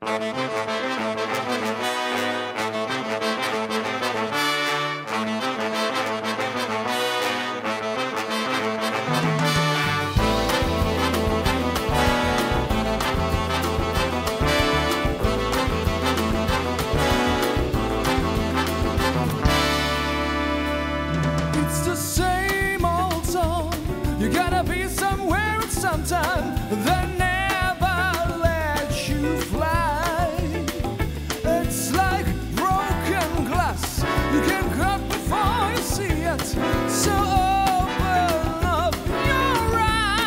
You gotta be somewhere at some time. They never let you fly. It's like broken glass. You can cut before you see it. So open up your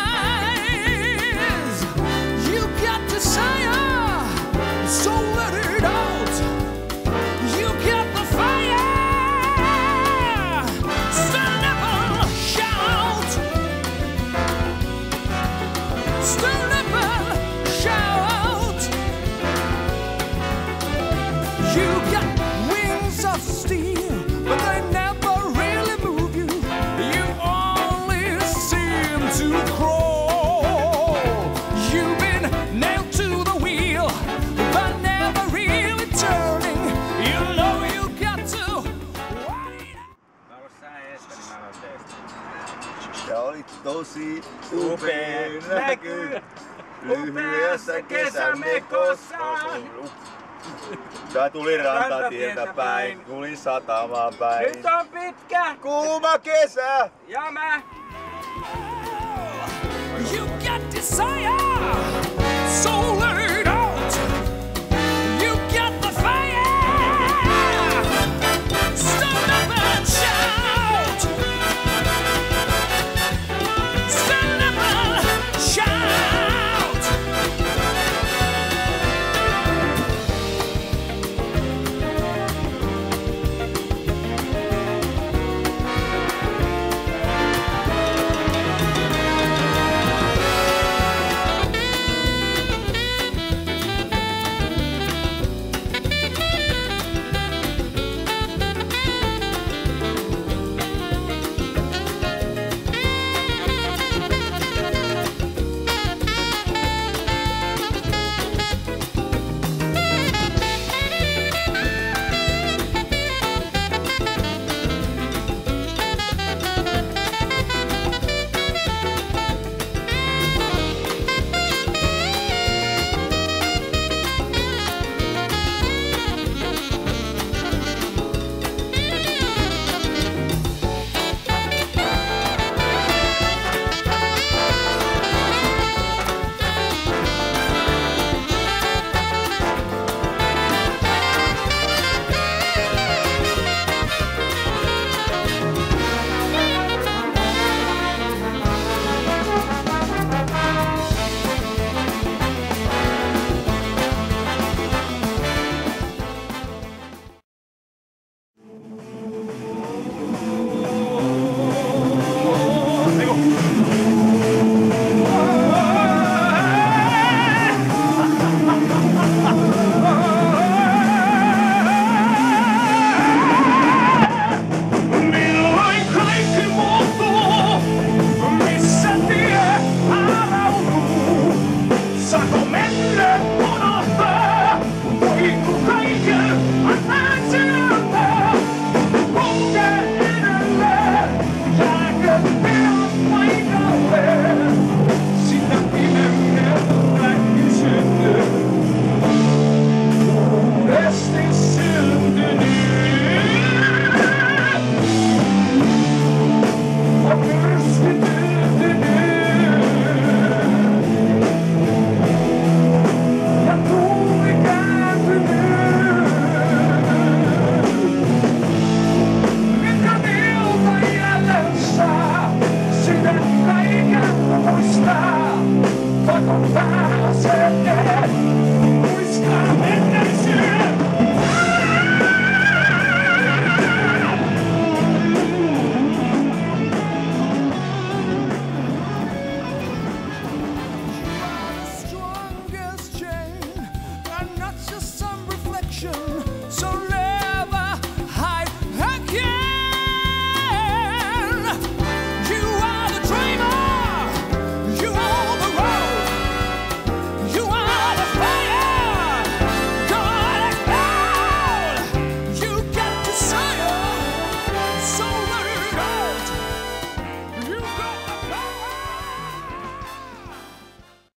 eyes. You got desire, so let it out. You got the fire. Stand up and shout. You got wings of steel, but they never really move you. You only seem to crawl. You've been nailed to the wheel, but never really turning. You know you got to wait. Ja oli tosi upea näky lyhyessä kesämekossa. Tää tuli rantatietä päin, tuli satamaan päin. Nyt on pitkä kuuma kesä. ja mä. You got desire.